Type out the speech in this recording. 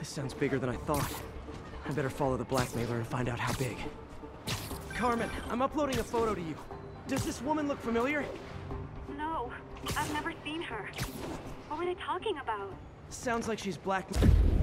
This sounds bigger than I thought. I better follow the blackmailer and find out how big. Carmen, I'm uploading a photo to you. Does this woman look familiar? No, I've never seen her. What were they talking about? Sounds like she's black.